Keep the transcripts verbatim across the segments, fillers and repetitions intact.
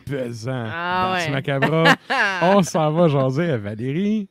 pesant. Ah Dans ouais. ce macabre, on s'en va jaser à Valérie.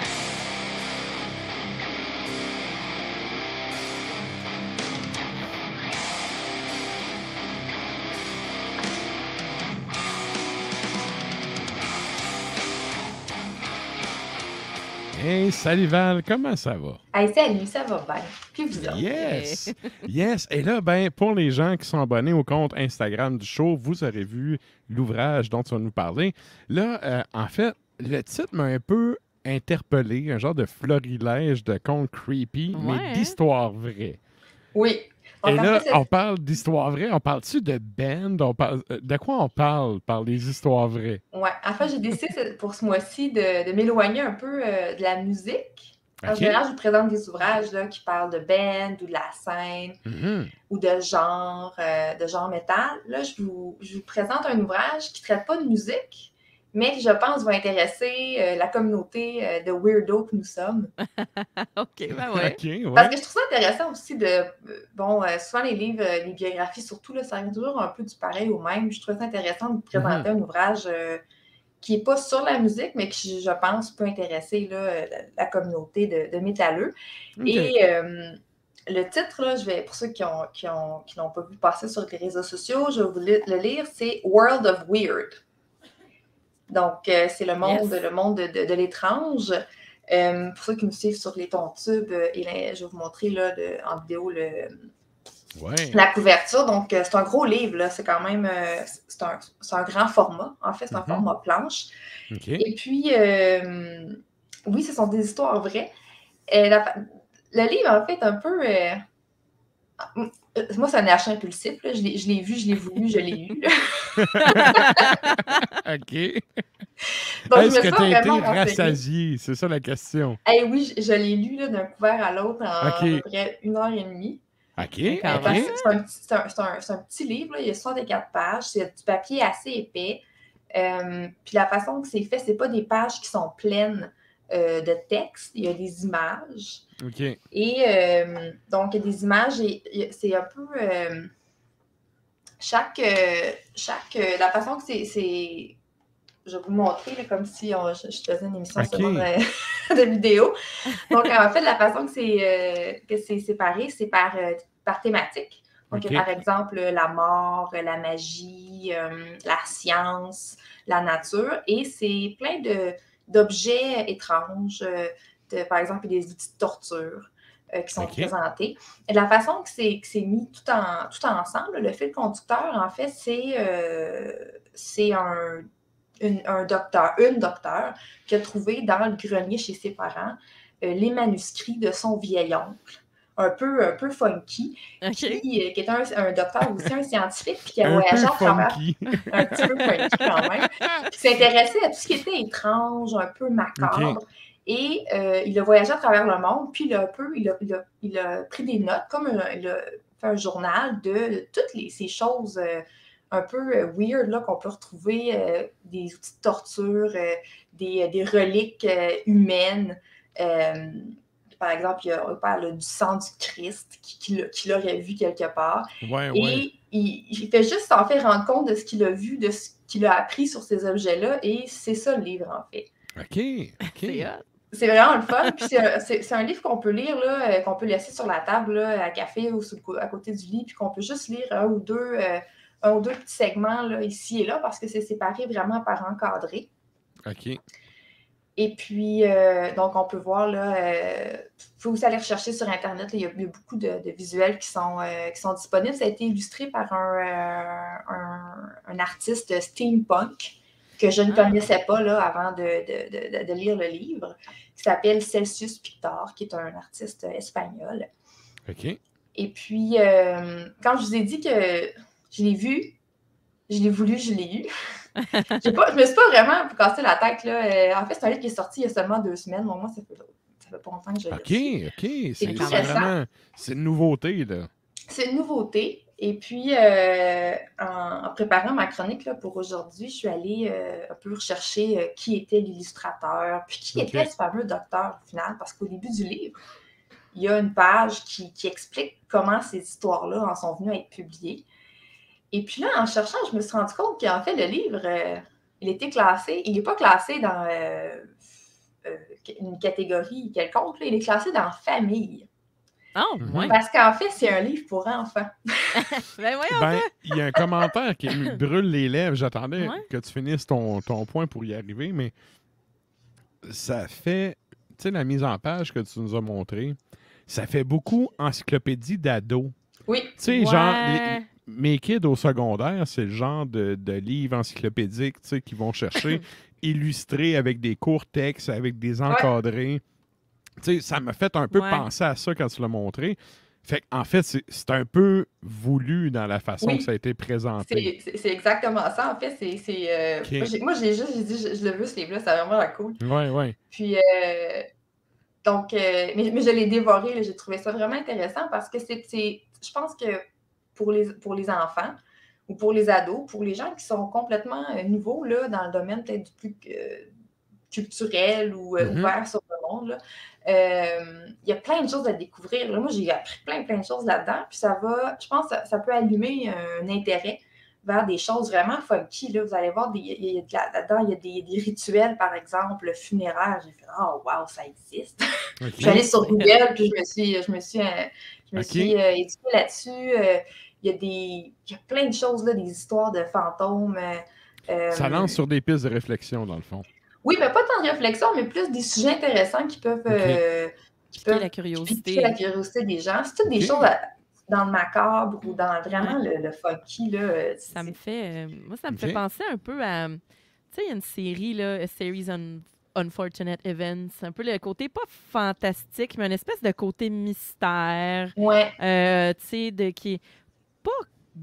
Hey, salut Val, comment ça va? Hey, salut, ça va bien. Puis vous autres? Yes! Yes! Et là, ben, pour les gens qui sont abonnés au compte Instagram du show, vous aurez vu l'ouvrage dont tu vas nous parler. Là, euh, en fait, le titre m'a un peu interpellé, un genre de florilège de contes creepy, Ouais, mais hein? d'histoires vraies. Oui. Et Donc, en là, fait, c'est- on parle d'histoires vraies. On parle-tu de band? On parle... euh, De quoi on parle par les histoires vraies? ouais, en fait, j'ai décidé ce- pour ce mois-ci de, de m'éloigner un peu euh, de la musique. En OK? général, je vous présente des ouvrages là, qui parlent de band ou de la scène Mhm. ou de genre, euh, de genre métal. Là, je vous, je vous présente un ouvrage qui ne traite pas de musique, mais qui, je pense, va intéresser euh, la communauté euh, de weirdos que nous sommes. OK, ben ouais. OK, Parce ouais. que je trouve ça intéressant aussi de. euh, Bon, euh, souvent les livres, euh, les biographies surtout, là, ça arrive toujours un peu du pareil au même. Je trouve ça intéressant de vous présenter un ouvrage euh, qui n'est pas sur la musique, mais qui, je pense, peut intéresser là, euh, la, la communauté de, de métalleux. OK. Et euh, le titre, là, je vais, pour ceux qui n'ont qui ont, qui n'ont pas vu passer sur les réseaux sociaux, je vais vous le, le lire, c'est World of Weird. Donc, euh, c'est le monde, Yes. le monde de, de, de l'étrange. Euh, pour ceux qui nous suivent sur les tontubes, euh, et là, je vais vous montrer là, de, en vidéo le, Ouais. la couverture. Donc, euh, c'est un gros livre, là. C'est quand même euh, c'est un, c'est un grand format. En fait, c'est un Mhm. format planche. OK. Et puis, euh, oui, ce sont des histoires vraies. Euh, la- le livre, en fait, un peu. euh, euh, moi, c'est un achat impulsif. Là. Je l'ai je l'ai vu, je l'ai voulu, je l'ai eu. OK. Donc, je Est-ce me que suis tu as été vraiment renseignée. rassasié? C'est ça la question. Eh oui, je, je l'ai lu là, d'un couvert à l'autre en OK. à peu près une heure et demie. OK, Ouais, quand Euh, parce même. OK. que c'est un, petit- c'est un- c'est un- c'est un petit livre, là, il y a soixante-quatre pages, c'est du papier assez épais. Euh, puis la façon que c'est fait, c'est pas des pages qui sont pleines euh, de texte, il y a des images. OK. Et euh, donc, il y a des images et il y a- c'est un peu. euh, chaque. euh, chaque euh, la façon que c'est. c'est- je vais vous le montrer là, comme si on- je, je faisais une émission OK. seulement de, de vidéo. Donc, en fait, la façon que c'est euh, que c'est séparé, c'est par, euh, par thématique. Donc, il y a, OK. par exemple, la mort, la magie, euh, la science, la nature. Et c'est plein de, d'objets étranges. euh, de- par exemple, il y a des outils de torture euh, qui sont OK. présentés. Et la façon que c'est, que c'est mis tout, en, tout ensemble, le fil conducteur, en fait, c'est, euh, c'est un, une- un docteur, une docteur qui a trouvé dans le grenier chez ses parents euh, les manuscrits de son vieil oncle, un peu, un peu funky, OK. qui, euh, qui est un, un docteur aussi, un scientifique, puis qui a Un voyagé peu à travers, funky. un petit peu funky quand même, qui s'intéressait à tout ce qui était étrange, un peu macabre. OK. Et euh, il a voyagé à travers le monde, puis il a un peu, il a, il a, il a pris des notes, comme un, il a fait un journal de, de toutes les, ces choses euh, un peu euh, weird là, qu'on peut retrouver, euh, des outils de torture, euh, des, des reliques euh, humaines. Euh, par exemple, il, a, il parle du sang du Christ qu'il qui, qui aurait vu quelque part. Ouais, Et ouais. il, il fait juste s'en faire rendre compte de ce qu'il a vu, de ce qu'il a appris sur ces objets-là. Et c'est ça le livre, en fait. OK. C'est OK. hot. C'est vraiment le fun. Puis c'est un, c'est- c'est un livre qu'on peut lire, là, euh, qu'on peut laisser sur la table, là, à café ou sur le co- à côté du lit, puis qu'on peut juste lire un ou deux, euh, un ou deux petits segments là, ici et là, parce que c'est séparé vraiment par encadré. OK. Et puis, euh, donc, on peut voir, là, euh, faut aussi aller rechercher sur Internet, là, il, y a, il y a beaucoup de, de visuels qui sont, euh, qui sont disponibles. Ça a été illustré par un, euh, un, un artiste steampunk que je ne Ah. connaissais pas là, avant de, de, de, de lire le livre, qui s'appelle Celsius Pictor, qui est un artiste espagnol. OK. Et puis, euh, quand je vous ai dit que je l'ai vu, je l'ai voulu, je l'ai eu. J'ai pas, je me suis pas vraiment cassé la tête. Là. Euh, En fait, c'est un livre qui est sorti il y a seulement deux semaines. Bon, moi, ça fait, ça fait pas longtemps que je l'ai OK. reçu. OK. C'est C'est tout c'est récent. vraiment... C'est une nouveauté, là. C'est une nouveauté. Et puis, euh, en, en préparant ma chronique là, pour aujourd'hui, je suis allée euh, un peu rechercher euh, qui était l'illustrateur, puis qui OK. était ce fameux docteur au final, parce qu'au début du livre, il y a une page qui, qui explique comment ces histoires-là en sont venues à être publiées. Et puis là, en cherchant, je me suis rendu compte qu'en fait, le livre, euh, il était classé, il n'est pas classé dans euh, euh, une catégorie quelconque, là, il est classé dans famille. Oh, Mhm. ouais. Parce qu'en fait, c'est un livre pour enfants. Ben voyons, Ben, il y a un commentaire qui me brûle les lèvres. J'attendais Ouais. que tu finisses ton, ton point pour y arriver, mais ça fait, tu sais, la mise en page que tu nous as montrée, ça fait beaucoup encyclopédie d'ado. Oui. Tu sais, Ouais. genre, les- mes kids au secondaire, c'est le genre de, de livres encyclopédiques, tu sais, qu'ils vont chercher, illustrés avec des courts textes, avec des encadrés. Tu sais, ça m'a fait un peu Ouais. penser à ça quand tu l'as montré. Fait en fait, c'est, c'est un peu voulu dans la façon Oui. que ça a été présenté. C'est, c'est, c'est exactement ça. En fait, c'est. c'est euh, Okay. Moi, j'ai, moi, j'ai juste j'ai dit, je, je l'ai vu ce livre-là, c'est vraiment cool. Oui, oui. Puis, euh, donc, euh, mais, mais je l'ai dévoré, là, j'ai trouvé ça vraiment intéressant parce que c'est, c'est je pense que pour les, pour les enfants ou pour les ados, pour les gens qui sont complètement euh, nouveaux là, dans le domaine peut-être du plus euh, culturel ou euh, Mhm. ouvert sur le monde, là, euh, il y a plein de choses à découvrir. Là, moi, j'ai appris plein, plein de choses là-dedans. Puis ça va, je pense que ça, ça peut allumer un intérêt vers des choses vraiment funky. Là. Vous allez voir, des, il y a de la- là-dedans, il y a des, des rituels, par exemple, funéraires. J'ai fait « Oh, wow, ça existe! » OK. Je suis allée sur Google, puis je me suis, je me suis, euh, je me OK. suis euh, éduquée là-dessus. Euh, il y a des, il y a plein de choses, là, des histoires de fantômes. euh, Ça lance sur des pistes de réflexion, dans le fond. Oui, mais pas tant de réflexion, mais plus des sujets intéressants qui peuvent, OK. euh, qui Piquer peuvent la piquer curiosité. la curiosité des gens. C'est toutes des OK. choses à- dans le macabre ou dans vraiment le, le funky. Là, euh, Ça me c'est- fait... euh, moi, ça me OK. fait penser un peu à... Tu sais, il y a une série, là, A Series on Unfortunate Events. Un peu le côté pas fantastique, mais une espèce de côté mystère. Ouais, Euh, tu sais, de qui est pas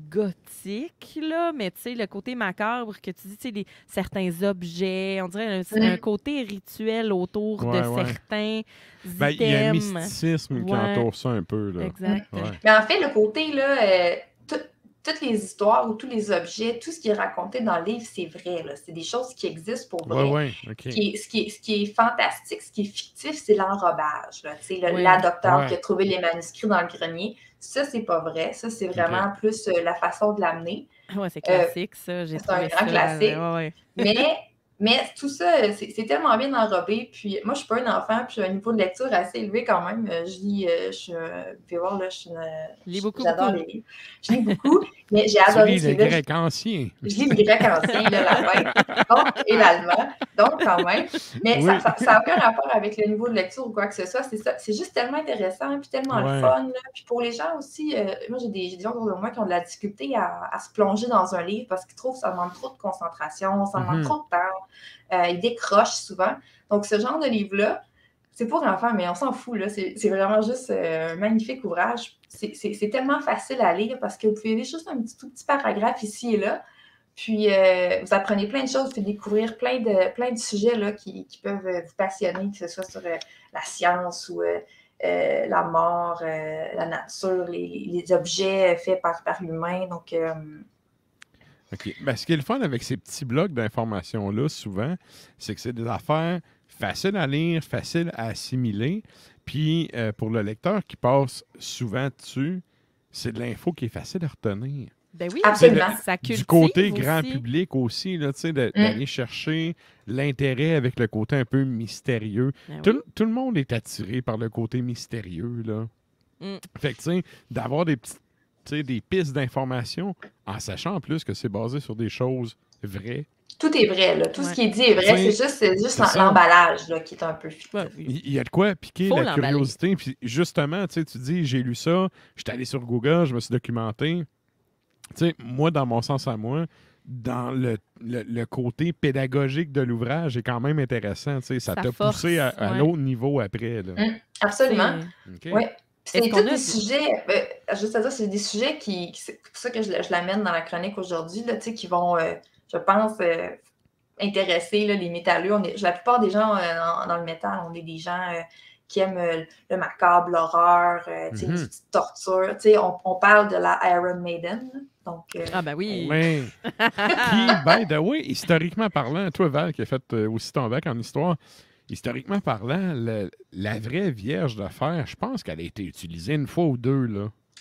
gothique, là, mais tu sais, le côté macabre que tu dis, tu sais, les- certains objets, on dirait un, Mm. un côté rituel autour Ouais, de ouais. certains Ben, il y a un items. mysticisme qui Ouais. entoure ça un peu. Là. Exact. Ouais. mais en fait, le côté, là, euh, tout- toutes les histoires ou tous les objets, tout ce qui est raconté dans le livre, c'est vrai. Là. C'est des choses qui existent pour vrai. Ouais, ouais. OK. Ce qui est, ce, qui est, ce qui est fantastique, ce qui est fictif, c'est l'enrobage. Là. Tu sais, le- Oui. La docteure Ouais. qui a trouvé les manuscrits dans le grenier, ça, c'est pas vrai. Ça, c'est vraiment plus euh, la façon de l'amener. Ouais, c'est classique, ça. J'ai c'est un trouvé grand ça. classique. euh, ouais, ouais. Mais, mais tout ça, c'est c'est tellement bien enrobé. Puis moi, je suis pas un enfant, puis j'ai un niveau de lecture assez élevé quand même. Euh, Je lis, euh, je suis, euh, vous pouvez voir, là, je suis une, Lis beaucoup, j'adore beaucoup. les livres. Je lis beaucoup, mais j'ai Tu adoré lis ce le livre. grec ancien. Je lis le grec ancien, là, la bête, donc, et l'allemand, donc quand même. Mais Oui. ça n'a aucun rapport avec le niveau de lecture ou quoi que ce soit. C'est ça. C'est juste tellement intéressant, puis tellement Ouais. le fun. Là. Puis pour les gens aussi, euh, moi j'ai des, j'ai des gens autour de moi qui ont de la difficulté à, à se plonger dans un livre parce qu'ils trouvent que ça demande trop de concentration, ça demande Mhm. trop de temps. Euh, ils décrochent souvent. Donc ce genre de livre-là, c'est pour enfants, mais on s'en fout. Là. C'est, c'est vraiment juste euh, un magnifique ouvrage. C'est, c'est, c'est tellement facile à lire parce que vous pouvez lire juste un petit, tout petit paragraphe ici et là. Puis, euh, vous apprenez plein de choses, vous pouvez découvrir plein de, plein de sujets là, qui, qui peuvent euh, vous passionner, que ce soit sur euh, la science ou euh, euh, la mort, euh, la nature, les, les objets faits par, par l'humain. Donc, euh, OK. Ben, ce qui est le fun avec ces petits blocs d'informations-là, souvent, c'est que c'est des affaires faciles à lire, faciles à assimiler. Puis, euh, pour le lecteur qui passe souvent dessus, c'est de l'info qui est facile à retenir. Ben oui, Absolument. ça cultive Du côté aussi. grand public aussi, là, tu sais, de- Mm. d'aller chercher l'intérêt avec le côté un peu mystérieux. Ben Tout, oui. tout le monde est attiré par le côté mystérieux, là. Mm. Fait que, tu sais, d'avoir des petites, tu sais, des pistes d'information, en sachant en plus que c'est basé sur des choses vraies. tout est vrai. Là. Tout Ouais. ce qui est dit est vrai. T'sais, C'est juste, c'est juste c'est l'em- ça. l'emballage là, qui est un peu fictif. Ouais, oui. Il il y a de quoi piquer Faut la l'emballer. curiosité. Puis justement, tu sais, tu dis, j'ai lu ça, j'étais allé sur Google, je me suis documenté. Tu sais, moi, dans mon sens à moi, dans le, le, le côté pédagogique de l'ouvrage est quand même intéressant. Tu sais, ça Ça t'a force, poussé à, à ouais. l'autre niveau après. Là. Mm. Absolument. C'est- OK? Oui. C'est Est-ce tous qu'on a des du- sujets, euh, juste à dire, c'est des sujets qui, qui- c'est pour ça que je, le- je l'amène dans la chronique aujourd'hui, là, tu sais, qui vont, euh, je pense, euh, intéresser là, les métalleux. On est, la plupart des gens euh, dans, dans le métal, on est des gens euh, qui aiment euh, le macabre, l'horreur, euh, tu sais, Mhm. les petites tortures. Tu sais, on, on parle de la Iron Maiden, là. Donc, euh, Ah ben oui. Oui. Qui, by the way, historiquement parlant, toi, Val, qui a fait euh, aussi ton bac en histoire, historiquement parlant, le- la vraie Vierge de fer, je pense qu'elle a été utilisée une fois ou deux, là.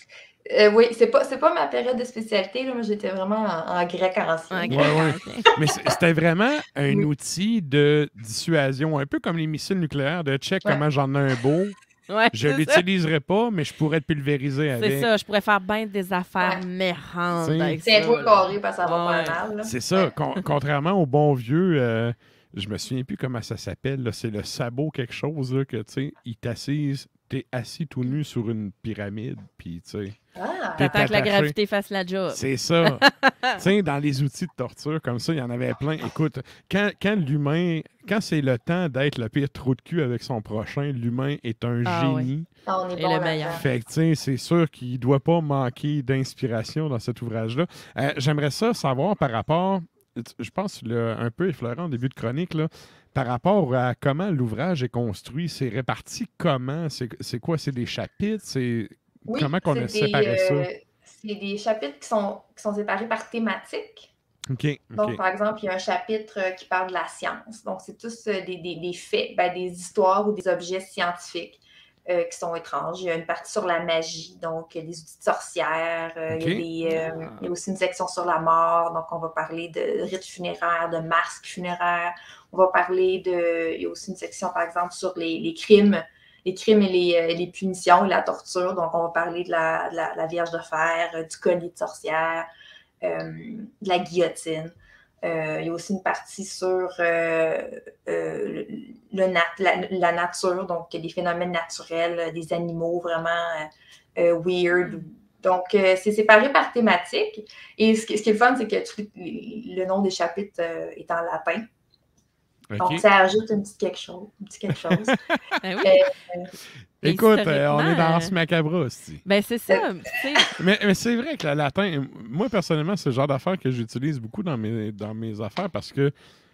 Euh, oui, c'est pas, c'est pas ma période de spécialité. Là. Moi, j'étais vraiment en, en grec ancien. Ok, Ouais, ouais. ok. Mais c- c'était vraiment un Oui. outil de dissuasion, un peu comme les missiles nucléaires, de check Ouais. comment j'en ai un beau. Ouais, Je c'est ça. l'utiliserai pas, mais je pourrais te pulvériser C'est avec. ça, je pourrais faire bien des affaires Ouais. méchantes T'sais. avec ça. Tiens-toi là. carré parce que ça va Ouais. faire mal. Là. C'est ça. Ouais. Con- contrairement au bon vieux, euh, je me souviens plus comment ça s'appelle. là, C'est le sabot quelque chose là, que tu sais, il t'assise, t'es assis tout nu sur une pyramide, puis tu sais, Ah, T'es T'attends que la attaché. gravité fasse la job. c'est ça. Tu sais, dans les outils de torture comme ça, il y en avait plein. Écoute, quand, quand l'humain, quand c'est le temps d'être le pire trou de cul avec son prochain, l'humain est un Ah, ouais. génie. ah, on est Et bon le là-dedans. meilleur. Fait que, tu sais, c'est sûr qu'il ne doit pas manquer d'inspiration dans cet ouvrage-là. Euh, J'aimerais ça savoir par rapport, je pense, le, un peu effleurant en début de chronique, là, par rapport à comment l'ouvrage est construit. C'est réparti comment? C'est c'est quoi? C'est des chapitres? C'est Oui, comment qu'on c'est a des, séparé ça? euh, c'est des chapitres qui sont, qui sont séparés par thématique. OK, Donc, OK. par exemple, il y a un chapitre euh, qui parle de la science. Donc, c'est tous euh, des, des, des faits, ben, des histoires ou des objets scientifiques euh, qui sont étranges. Il y a une partie sur la magie, donc euh, des outils de sorcières. Euh, OK. il, y a des, euh, il y a aussi une section sur la mort. Donc, on va parler de rites funéraires, de masques funéraires. On va parler de... Il y a aussi une section, par exemple, sur les, les crimes, les crimes et les, euh, les punitions et la torture. Donc, on va parler de la, de la, la Vierge de fer, euh, du collier de sorcière, euh, de la guillotine. Euh, il y a aussi une partie sur euh, euh, le, le nat la, la nature, donc des phénomènes naturels, des animaux vraiment euh, euh, weird. Donc, euh, c'est séparé par thématique. Et ce qui, ce qui est le fun, c'est que tout, le nom des chapitres euh, est en latin. OK. Donc, ça ajoute un petit quelque chose. Un petit quelque chose. Ben oui. Euh, Et Écoute, euh, on est dans historiquement, Ars Macabra aussi. Ben c'est ça. tu sais. Mais, mais c'est vrai que le latin, moi personnellement, c'est le genre d'affaires que j'utilise beaucoup dans mes, dans mes affaires parce que,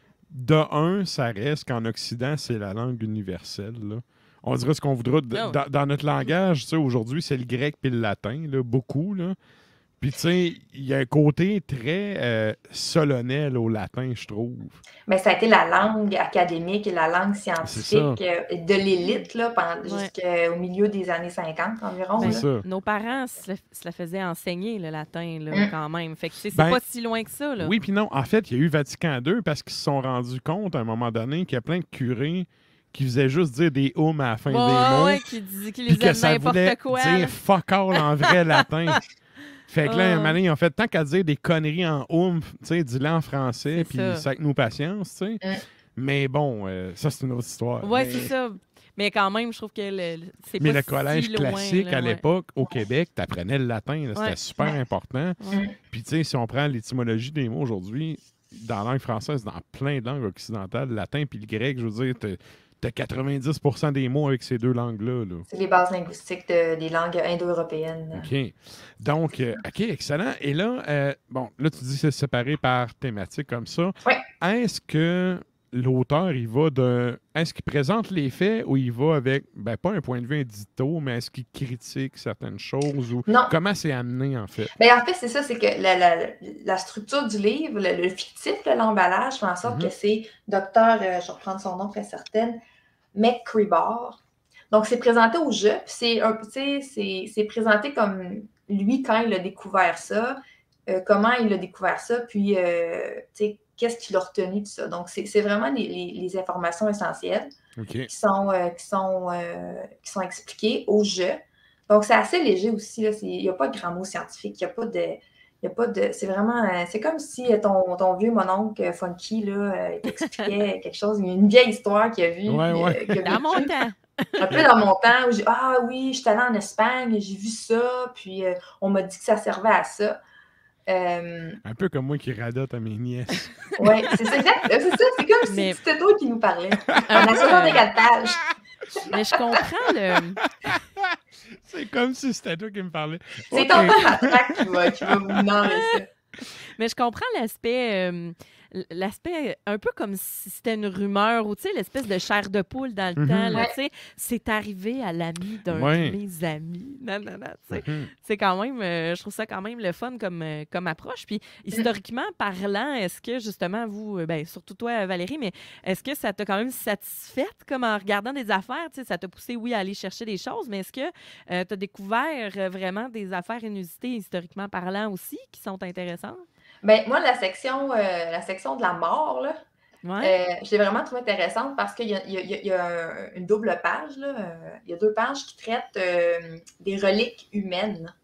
de un, ça reste qu'en Occident, c'est la langue universelle. Là. On dirait ce qu'on voudra. D- Oh. dans, dans notre langage, tu sais, aujourd'hui, c'est le grec puis le latin, là, beaucoup. Là. Puis, tu sais, il y a un côté très euh, solennel au latin, je trouve. Mais ça a été la langue académique et la langue scientifique euh, de l'élite là, pendant, Ouais. jusqu'au milieu des années cinquante environ. C'est là. ça. Nos parents se, le- se la faisaient enseigner, le latin, là, Mm. quand même. Fait que tu sais, c'est Ben, pas si loin que ça. Là. Oui, puis non. En fait, il y a eu Vatican deux parce qu'ils se sont rendus compte à un moment donné qu'il y a plein de curés qui faisaient juste dire des hum à la fin Ouais, des mots. ouais, qui, dit- qui Puis les que aiment ça voulait n'importe quoi. là. dire fuck all en vrai latin. Fait que là, un Ah. moment donné, ils ont fait tant qu'à dire des conneries en oomph, tu sais, dis-le en français, C'est puis ça. ça avec nos patience, tu sais. Mm. Mais bon, euh, ça, c'est une autre histoire. Ouais, mais, c'est ça. Mais quand même, je trouve que le, le- c'est mais pas le collège si loin, classique là, à ouais. l'époque, au Québec, t'apprenais le latin, là, c'était Ouais. super important. Ouais. Puis, tu sais, si on prend l'étymologie des mots aujourd'hui, dans la langue française, dans plein de langues occidentales, le latin puis le grec, je veux dire, t'as- t'as quatre-vingt-dix pour cent des mots avec ces deux langues-là. Là. C'est les bases linguistiques de- des langues indo-européennes. OK. Donc, euh, OK, excellent. Et là, euh, bon, là, tu dis que c'est séparé par thématique comme ça. Oui. Est-ce que l'auteur, il va de. Est-ce qu'il présente les faits ou il va avec, ben, pas un point de vue indito, mais est-ce qu'il critique certaines choses ou Non. comment c'est amené, en fait? Ben, en fait, c'est ça, c'est que la, la- la structure du livre, le, le fictif, là, l'emballage, fait en sorte Mhm. que c'est docteur, euh, je vais reprendre son nom très certaine, McCreebar. Donc, c'est présenté au jeu, puis c'est un tu sais, c'est c'est présenté comme lui quand il a découvert ça, euh, comment il a découvert ça, puis euh, tu sais, qu'est-ce qu'il a retenu de ça. Donc, c'est c'est vraiment les, les- les informations essentielles OK. qui sont, euh, qui sont, euh, qui sont expliquées au jeu. Donc, c'est assez léger aussi. là. C'est- Il n'y a pas de grands mots scientifiques. Il n'y a pas de. Il y a pas de. C'est vraiment. euh, C'est comme si euh, ton, ton vieux mononcle euh, funky là, euh, t'expliquait quelque chose, une vieille histoire qu'il a vue. Ouais, puis, ouais. euh, qu'il a Dans mon vécue. temps. Un peu dans mon temps où j'ai Ah oui, j'étais allée en Espagne, j'ai vu ça, puis euh, on m'a dit que ça servait à ça. Euh, Un peu comme moi qui radote à mes nièces. ouais, c'est ça, exact. C'est ça, c'est comme si Mais- c'était toi qui nous parlais. Un On a peu, soixante-quatre pages. Mais je comprends le. C'est comme si c'était toi qui me parlais. C'est OK. ton père matraque qui va, qui va vous narrer ça. Mais je comprends l'aspect. euh, l'aspect un peu comme si c'était une rumeur ou, tu sais, l'espèce de chair de poule dans le Mhm. temps, là, Ouais. tu sais, c'est arrivé à l'ami d'un Ouais. de mes amis. Non, non, non, tu sais. Mhm. C'est quand même, euh, je trouve ça quand même le fun comme, euh, comme approche. Puis, historiquement parlant, est-ce que, justement, vous, euh, ben, surtout toi, Valérie, mais est-ce que ça t'a quand même satisfaite, comme en regardant des affaires, tu sais, ça t'a poussé, oui, à aller chercher des choses, mais est-ce que euh, tu as découvert euh, vraiment des affaires inusitées, historiquement parlant aussi, qui sont intéressantes? Ben, moi, la section, euh, la section de la mort, là, Ouais. euh, je l'ai vraiment trouvée intéressante parce qu'il y a, il y a- il y a- il y a un- une double page, là, euh, il y a deux pages qui traitent euh, des reliques humaines.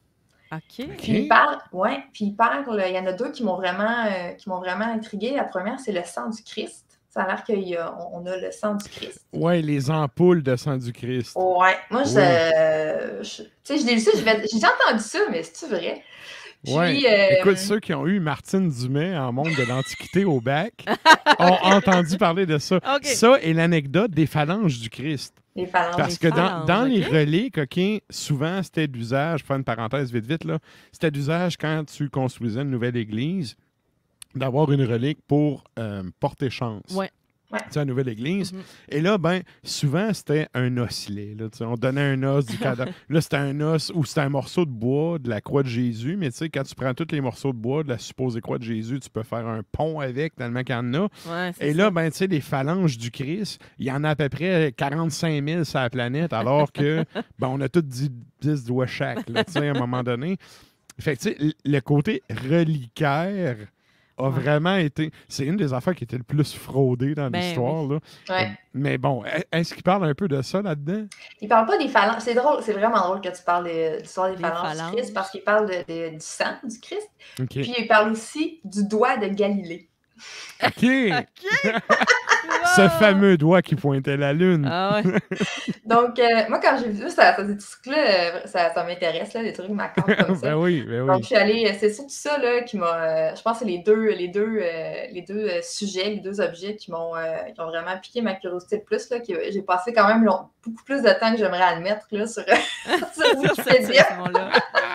OK. Puis il OK. parle, ouais, puis il parle, il y en a deux qui m'ont vraiment, euh, qui m'ont vraiment intriguée. La première, c'est le sang du Christ. Ça a l'air qu'on on a le sang du Christ. Ouais, les ampoules de sang du Christ. Ouais, moi, je, Oui. euh, je- tu sais, je l'ai lu ça, je vais- j'ai déjà entendu ça, mais c'est-tu vrai? Puis, Ouais. euh, Écoute, ceux qui ont eu Martine Dumais en monde de l'Antiquité au bac ont entendu parler de ça. OK. Ça et l'anecdote des phalanges du Christ. les phalanges. Parce les que dans, phalanges, dans les ok. reliques, OK, souvent, c'était d'usage, je fais une parenthèse vite, vite, là, c'était d'usage quand tu construisais une nouvelle église, d'avoir une relique pour euh, porter chance. Ouais. Ouais. Tu sais, une nouvelle église. Mhm. Et là, ben, souvent, c'était un osselet. Là, tu sais, on donnait un os du cadavre. Là, c'était un os ou c'était un morceau de bois de la croix de Jésus. Mais tu sais, quand tu prends tous les morceaux de bois de la supposée croix de Jésus, tu peux faire un pont avec, tellement qu'il y en a. Ouais, c'est Et ça. là, ben, tu sais, les phalanges du Christ, il y en a à peu près quarante-cinq mille sur la planète, alors que, ben, on a tous dix, dix doigts chaque, là, tu sais, à un moment donné. Fait que, tu sais, l- le côté reliquaire a Ouais. vraiment été... C'est une des affaires qui était le plus fraudée dans Ben l'histoire, là. Ouais. Mais bon, e- est-ce qu'il parle un peu de ça là-dedans? Il parle pas des phalanges. C'est drôle, c'est vraiment drôle que tu parles de l'histoire des Des phalanges, phalanges. du Christ parce qu'il parle de, de- du sang du Christ. OK. Puis il parle aussi du doigt de Galilée. OK! OK! Ce Wow! fameux doigt qui pointait la lune. Ah ouais. Donc, euh, moi, quand j'ai vu ça, ça, ces trucs-là, euh, ça, ça m'intéresse, là, des trucs macabres comme ça. ben oui, ben Donc, oui. je suis allée, c'est surtout ça là, qui m'a. euh, je pense que c'est les deux, les deux, euh, les deux euh, sujets, les deux objets qui m'ont euh, qui ont vraiment piqué ma curiosité le plus. Là, que j'ai passé quand même long- beaucoup plus de temps que j'aimerais admettre là, sur, sur Sur cette Wikipédia. section-là.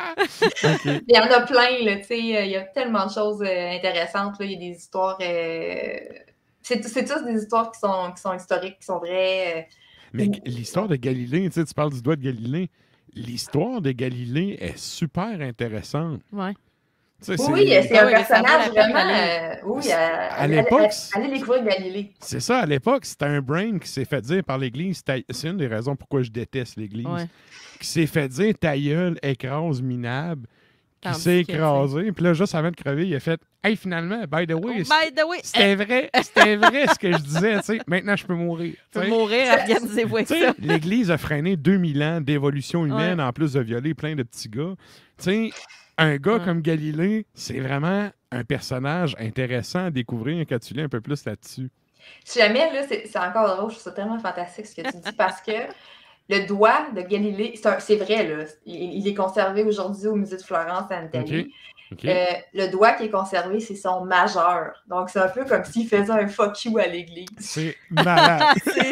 OK. Il y en a plein, là, tu sais. Il y a tellement de choses euh, intéressantes. Là. Il y a des histoires. euh, C'est c'est tous des histoires qui sont, qui sont historiques, qui sont vraies. euh, Mais g- l'histoire de Galilée, tu sais, tu parles du doigt de Galilée. L'histoire de Galilée est super intéressante. Ouais. Tu sais, Oui, c'est- c'est Ah un oui, mais ça vaut personnage la peine vraiment. d'aller- euh, oui, à, À l'époque, allez découvrir Galilée. C'est ça, à l'époque, c'était un brain qui s'est fait dire par l'Église. ta- C'est une des raisons pourquoi je déteste l'Église. Ouais. Qui s'est fait dire ta gueule écrase minable, qui Tandis s'est que, écrasé. Puis là, juste avant de crever, il a fait hey, finalement, by the way, Oh, by the way, c'était vrai, c'était vrai ce que je disais. Tu sais, maintenant, je peux mourir. tu peux tu sais. mourir, organisez-vous avec Tu sais, ça. l'Église a freiné deux mille ans d'évolution humaine en plus de violer plein de petits gars. Tu sais, un gars Ouais. comme Galilée, c'est vraiment un personnage intéressant à découvrir quand tu lis un peu plus là-dessus. Si jamais, là, c'est c'est encore drôle, je trouve ça tellement fantastique ce que tu dis parce que le doigt de Galilée, c'est un- c'est vrai, là, il, il est conservé aujourd'hui au musée de Florence en Italie. OK? Euh, le doigt qui est conservé, c'est son majeur. Donc, c'est un peu comme s'il faisait un fuck you à l'église. C'est malade. C'est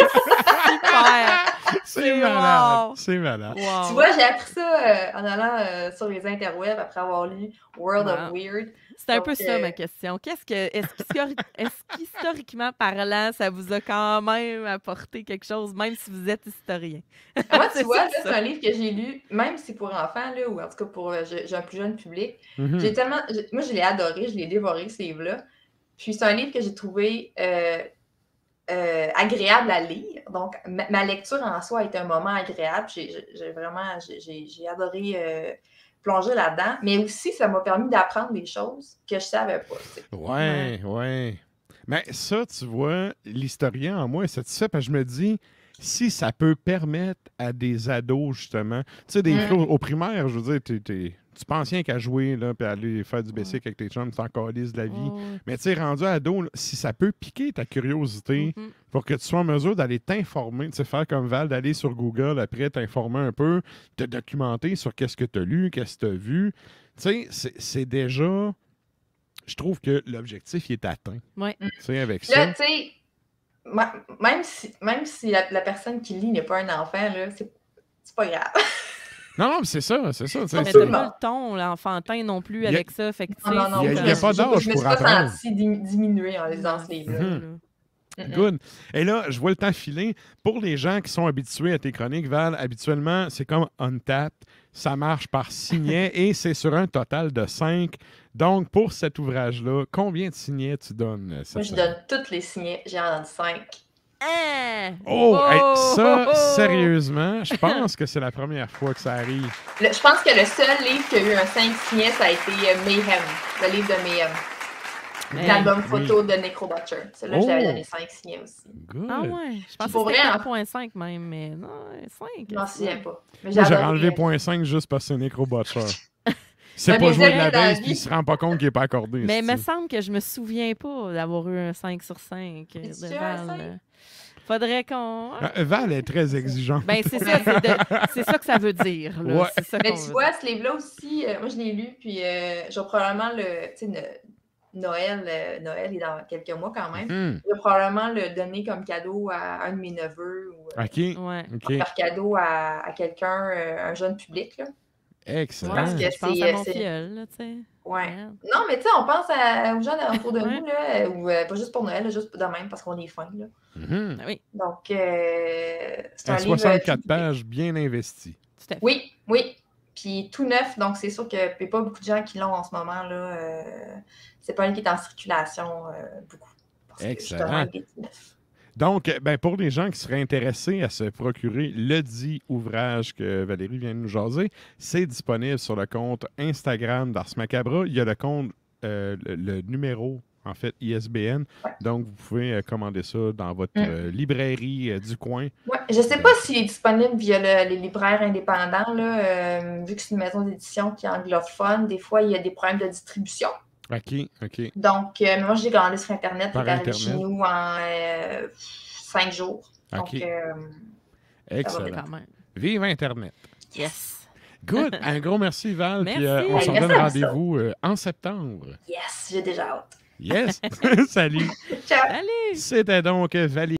super. C'est C'est malade. wow. C'est malade. Wow. Tu vois, j'ai appris ça euh, en allant euh, sur les interwebs après avoir lu World of Wow. Weird. C'est un Donc, peu ça euh, ma question. Qu'est-ce que est-ce qu'histori- est-ce qu'historiquement parlant, ça vous a quand même apporté quelque chose, même si vous êtes historien? Moi, C'est tu vois, ça, là, ça. c'est un livre que j'ai lu, même si pour enfants, là, ou en tout cas pour euh, j'ai j'ai un plus jeune public. Mhm. J'ai tellement. j'ai- Moi, je l'ai adoré, je l'ai dévoré, ce livre-là. Puis c'est un livre que j'ai trouvé euh, euh, agréable à lire. Donc, ma, ma lecture en soi a été un moment agréable. J'ai j'ai- j'ai vraiment j'ai- j'ai j'ai adoré euh, plonger là-dedans. Mais aussi, ça m'a permis d'apprendre des choses que je savais pas. tu sais. Ouais, ouais. Mais ça, tu vois, l'historien en moi est satisfait parce que je me dis, si ça peut permettre à des ados, justement, tu sais, des Mm. fois, au primaire, je veux dire, t'es- t'es- tu penses rien qu'à jouer, là, puis aller faire du basic avec tes chums, tu t'en calisses de la vie. Oh, Mais tu sais, rendu ado, là, si ça peut piquer ta curiosité mhm. pour que tu sois en mesure d'aller t'informer, tu sais, faire comme Val, d'aller sur Google après, t'informer un peu, te documenter sur qu'est-ce que tu as lu, qu'est-ce que tu as vu. Tu sais, c'est- c'est déjà... Je trouve que l'objectif il est atteint. Ouais. Tu sais, avec Puis là, ça. tu sais, ma- même si, même si la, la personne qui lit n'est pas un enfant, là, c'est c'est pas grave. Non, non, mais c'est ça, c'est ça. tu sais, Mais c'est- t'as Absolument. pas le ton là, enfantin non plus Il y a- avec ça. Fait que, tu sais, Non, non, non. Il y a- je il y a me- pas je- d'âge Je me pour suis pas apprendre. sentie dim- diminuée en lisant ce livre-là. Mhm. Mm-mm. Good. Et là, je vois le temps filer. Pour les gens qui sont habitués à tes chroniques, Val, habituellement, c'est comme Untapped. Ça marche par signet et c'est sur un total de cinq. Donc, pour cet ouvrage-là, combien de signets tu donnes? euh, cette Moi, je semaine? donne toutes les signets. J'ai en cinq. Hein? Oh, hey, ça, Oh! sérieusement, je pense que c'est la première fois que ça arrive. Le- je pense que le seul livre qui a eu un cinq signets, ça a été euh, Mayhem, le livre de Mayhem. Hey. L'album Oui. photo de Necro Butcher. Celui-là, Oh. je l'avais donné cinq signets aussi. Good. Ah ouais, je pensais Pour que c'était vrai, hein? quatre virgule cinq même, mais non, cinq. Je m'en souviens pas. Mais Moi, j'ai adoré, enlevé euh, point cinq juste parce que c'est Necro Butcher. C'est Mais pas mes joué de amis la dans la base puis vie- il se rend pas compte qu'il est pas accordé. Mais il me c'est-tu. semble que je me souviens pas d'avoir eu un cinq sur cinq Et de tu as un Val. cinq? Faudrait qu'on. Ah, Val est très exigeante. Ben, c'est ça, c'est de- c'est ça que ça veut dire. Là. Ouais. C'est ça Mais qu'on tu veut vois, ce livre-là aussi, euh, moi, je l'ai lu, puis euh, je vais probablement le. Tu sais, ne- Noël, euh, Noël est dans quelques mois quand même. Hmm, Je vais probablement le donner comme cadeau à un de mes neveux ou euh, OK. dire. Ouais. OK. faire cadeau à, à quelqu'un, euh, un jeune public. Là. Excellent. Parce que Je pense c'est, à euh, mon c'est- filleul, là, tu sais. Ouais. Ouais. Non, mais tu sais, on pense à- aux gens autour de Ouais. nous, là, euh, ou euh, pas juste pour Noël, là, juste de même parce qu'on est fin. Là. Mhm. Ben oui, Donc, euh, c'est un À livre. soixante-quatre euh, pages, bien investi. tout à fait. Oui, oui. Puis tout neuf, donc c'est sûr qu'il n'y a pas beaucoup de gens qui l'ont en ce moment. là. Euh, c'est pas un qui est en circulation euh, beaucoup. Parce que Excellent. justement, il est tout neuf. Donc, ben, pour les gens qui seraient intéressés à se procurer le dit ouvrage que Valérie vient de nous jaser, c'est disponible sur le compte Instagram d'Ars Macabra. Il y a le compte, euh, le, le numéro, en fait, I S B N. Ouais. Donc, vous pouvez euh, commander ça dans votre Mm. euh, librairie euh, du coin. Ouais, je sais pas s'il est disponible via le- les libraires indépendants, là, euh, vu que c'est une maison d'édition qui est anglophone. Des fois, il y a des problèmes de distribution. OK, OK. Donc, euh, moi, j'ai commandé sur Internet. Par Il est arrivé Internet. chez nous en euh, cinq jours. Donc, OK. euh, Excellent. Quand même. Vive Internet. Yes. Good. Un gros merci, Val. Puis, euh, Merci. on s'en Merci donne à vous rendez-vous euh, en septembre. yes, j'ai déjà hâte. Yes. Salut. Ciao! Allez! C'était donc Valérie.